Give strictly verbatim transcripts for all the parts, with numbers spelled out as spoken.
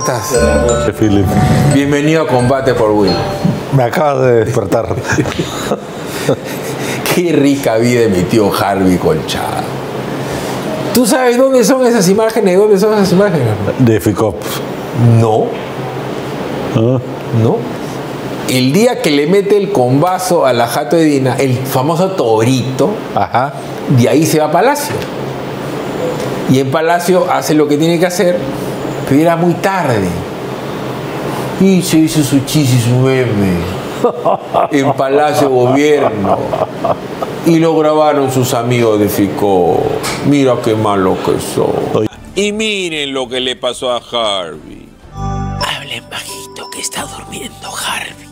estás? Philip. Bienvenido a Combate por Will. Me acabas de despertar. Qué rica vida de mi tío Harvey Colchado. ¿Tú sabes dónde son esas imágenes? ¿Dónde son esas imágenes? De FICOP. No. ¿Ah? No. El día que le mete el combazo a la Jato de Dina, el famoso torito, Ajá. de ahí se va a Palacio. Y en Palacio hace lo que tiene que hacer, pero era muy tarde. Y se hizo su chis y su meme en Palacio Gobierno. Y lo grabaron sus amigos de FICO. Mira qué malo que son. Y miren lo que le pasó a Harvey. Hablen bajito que está durmiendo Harvey.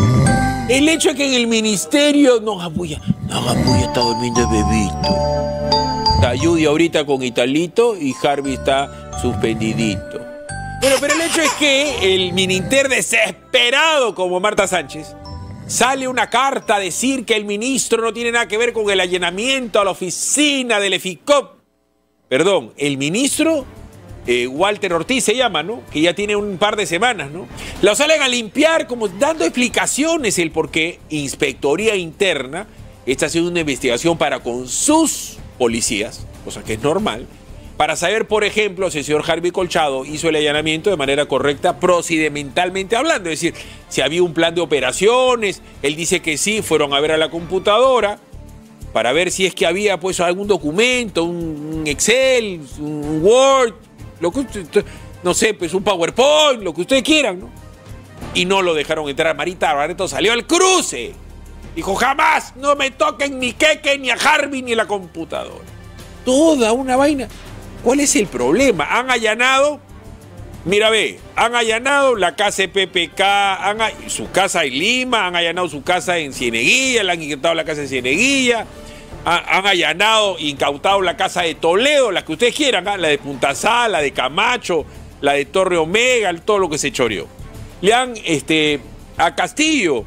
El hecho es que en el ministerio no hagan bulla, no hagan bulla, está durmiendo el bebito. Está Judy ahorita con Italito y Harvey está suspendidito. Bueno, pero el hecho es que el Mininter desesperado como Marta Sánchez sale una carta a decir que el ministro no tiene nada que ver con el allanamiento a la oficina del FICOP. Perdón, el ministro eh, Walter Ortiz se llama, ¿no? Que ya tiene un par de semanas, ¿no? Lo salen a limpiar como dando explicaciones el por qué Inspectoría Interna está haciendo una investigación para con sus policías, cosa que es normal, para saber, por ejemplo, si el señor Harvey Colchado hizo el allanamiento de manera correcta, procedimentalmente hablando. Es decir, si había un plan de operaciones, él dice que sí, fueron a ver a la computadora para ver si es que había pues algún documento, un Excel, un Word, lo que usted, no sé, pues un PowerPoint, lo que ustedes quieran, ¿no? Y no lo dejaron entrar. Marita Barreto salió al cruce. Dijo, jamás no me toquen ni Keke, ni a Harvey, ni la computadora. Toda una vaina. ¿Cuál es el problema? Han allanado, mira ve, han allanado la casa de P P K, han, su casa en Lima, han allanado su casa en Cieneguilla, le han incautado la casa en Cieneguilla, han, han allanado, incautado la casa de Toledo, la que ustedes quieran, ¿eh? La de Punta Sal, la de Camacho, la de Torre Omega, todo lo que se choreó. Le han, este, a Castillo,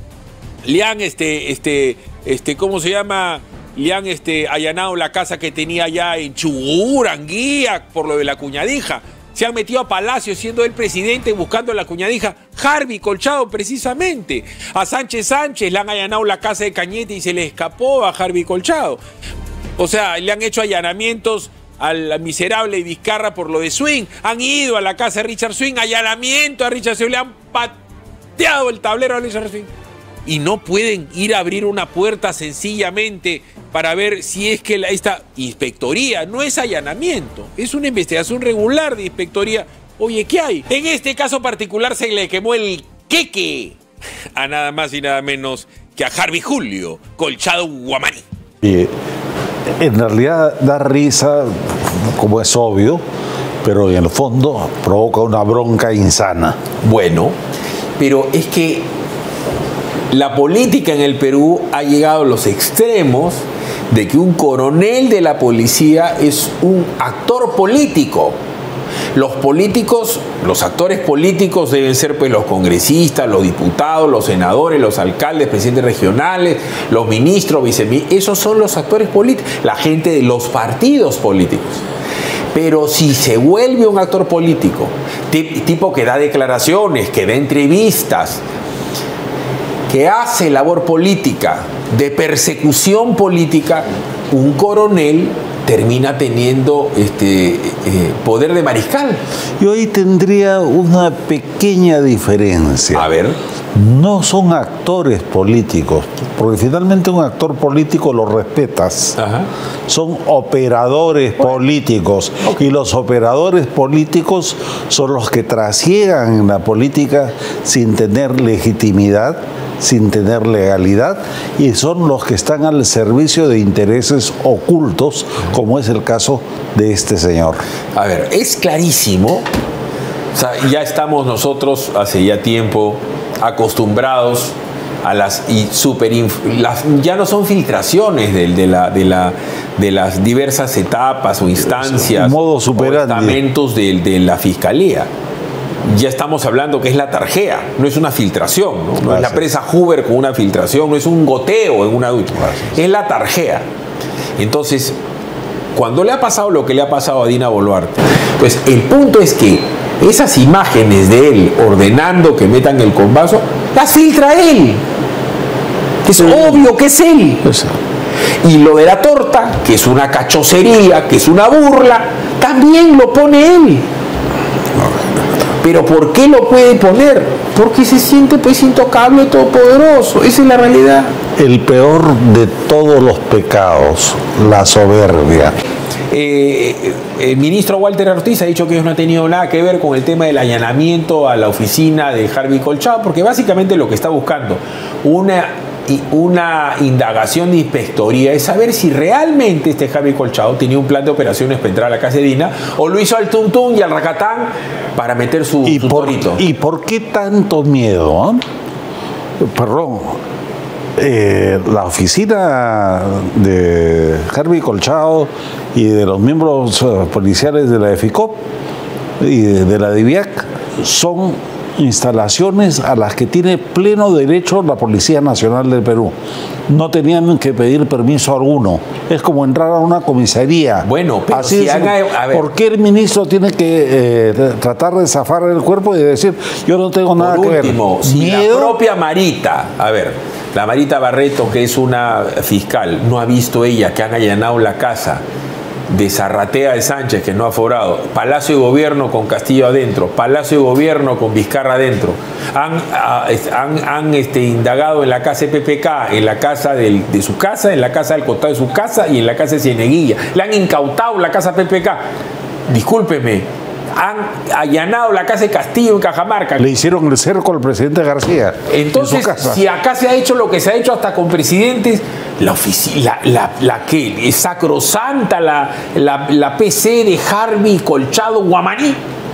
le han, este, este, este, ¿cómo se llama? Le han este, allanado la casa que tenía allá en Chubut, Anguía, por lo de la cuñadija. Se han metido a Palacio siendo el presidente buscando a la cuñadija. Harvey Colchado, precisamente. A Sánchez Sánchez le han allanado la casa de Cañete y se le escapó a Harvey Colchado. O sea, le han hecho allanamientos al miserable Vizcarra por lo de Swing. Han ido a la casa de Richard Swing, allanamiento a Richard Swing. Le han pateado el tablero a Richard Swing. Y no pueden ir a abrir una puerta sencillamente para ver si es que la, esta inspectoría no es allanamiento, es una investigación regular de inspectoría. Oye, ¿qué hay? En este caso particular se le quemó el queque a nada más y nada menos que a Harvey Julio Colchado Guamaní. Y en realidad da risa, como es obvio, pero en el fondo provoca una bronca insana. Bueno, pero es que la política en el Perú ha llegado a los extremos de que un coronel de la policía es un actor político. Los políticos, los actores políticos deben ser pues los congresistas, los diputados, los senadores, los alcaldes, presidentes regionales, los ministros, viceministros. Esos son los actores políticos, la gente de los partidos políticos. Pero si se vuelve un actor político, tipo que da declaraciones, que da entrevistas, que hace labor política, de persecución política, un coronel termina teniendo este, eh, poder de mariscal. Yo ahí tendría una pequeña diferencia. A ver. No son actores políticos, porque finalmente un actor político lo respetas. Ajá. Son operadores bueno. políticos. Okay. Y los operadores políticos son los que trasiegan en la política sin tener legitimidad, sin tener legalidad, y son los que están al servicio de intereses ocultos, como es el caso de este señor. A ver, es clarísimo, o sea, ya estamos nosotros hace ya tiempo acostumbrados a las y super las, ya no son filtraciones de, de, la, de, la, de las diversas etapas o instancias modo superandi. o estamentos de, de la fiscalía. Ya estamos hablando que es la tarjea, no es una filtración, no, no es la presa Hoover con una filtración, no es un goteo en una ducha, es la tarjea. Entonces, cuando le ha pasado lo que le ha pasado a Dina Boluarte, pues el punto es que esas imágenes de él ordenando que metan el combazo, las filtra él. Es obvio que es él. Y lo de la torta, que es una cachocería, que es una burla, también lo pone él. Pero ¿por qué lo puede poner? Porque se siente pues intocable, todopoderoso. Esa es la realidad. El peor de todos los pecados, la soberbia. Eh, el ministro Walter Ortiz ha dicho que ellos no han tenido nada que ver con el tema del allanamiento a la oficina de Harvey Colchado, porque básicamente lo que está buscando una, una indagación de inspectoría es saber si realmente este Harvey Colchado tenía un plan de operaciones para entrar a la casa de Dina, o lo hizo al tuntún y al racatán para meter su, ¿Y su por, torito. ¿Y por qué tanto miedo? ¿Eh? Perdón. Eh, la oficina de Harvey Colchado y de los miembros uh, policiales de la EFICOP y de, de la DIVIAC son instalaciones a las que tiene pleno derecho la Policía Nacional del Perú. No tenían que pedir permiso alguno. Es como entrar a una comisaría. Bueno, pero así si es, haga, a ver, ¿por qué el ministro tiene que eh, tratar de zafar el cuerpo y decir yo no tengo nada por que ver? último, si ¿Miedo? la propia Marita, a ver, la Marita Barreto, que es una fiscal, no ha visto ella que han allanado la casa de Zarratea de Sánchez, que no ha forado, Palacio de Gobierno con Castillo adentro, Palacio de Gobierno con Vizcarra adentro, han, han, han este, indagado en la casa de P P K, en la casa del, de su casa, en la casa del costado de su casa y en la casa de Cieneguilla. Le han incautado la casa P P K. Discúlpeme, han allanado la casa de Castillo en Cajamarca. Le hicieron el cerco al presidente García. Entonces, si acá se ha hecho lo que se ha hecho hasta con presidentes, la oficina, la, la, la que es sacrosanta, la, la, la P C de Harvey Colchado Guamaní.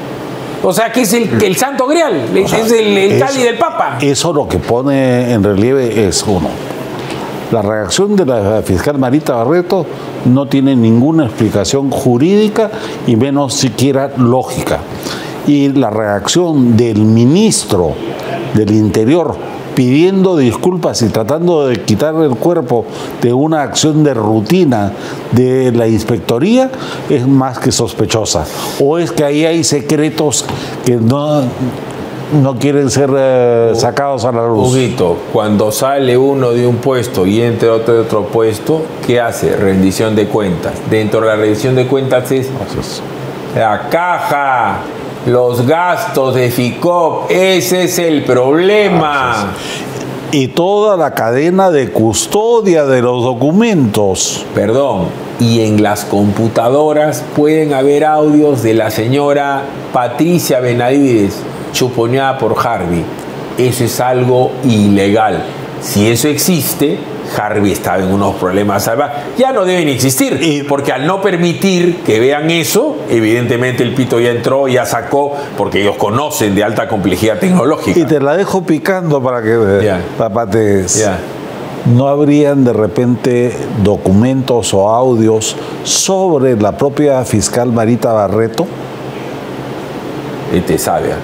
O sea, que es el, el santo grial, o sea, es el, el eso, cáliz del Papa. Eso lo que pone en relieve es, uno, la reacción de la fiscal Marita Barreto no tiene ninguna explicación jurídica y menos siquiera lógica. Y la reacción del ministro del Interior pidiendo disculpas y tratando de quitar el cuerpo de una acción de rutina de la inspectoría es más que sospechosa. O es que ahí hay secretos que no... no quieren ser eh, sacados a la luz. Huguito, cuando sale uno de un puesto y entra otro de otro puesto, ¿qué hace? Rendición de cuentas. Dentro de la rendición de cuentas es la caja, los gastos de FICOP. Ese es el problema. Y toda la cadena de custodia de los documentos. Perdón, y en las computadoras pueden haber audios de la señora Patricia Benavides, chuponeada por Harvey. Eso es algo ilegal. Si eso existe, Harvey estaba en unos problemas salvajes. Ya no deben existir, y porque al no permitir que vean eso, evidentemente el pito ya entró, ya sacó, porque ellos conocen de alta complejidad tecnológica. Y te la dejo picando para que yeah. papates. Yeah. ¿No habrían de repente documentos o audios sobre la propia fiscal Marita Barreto? Este sabe.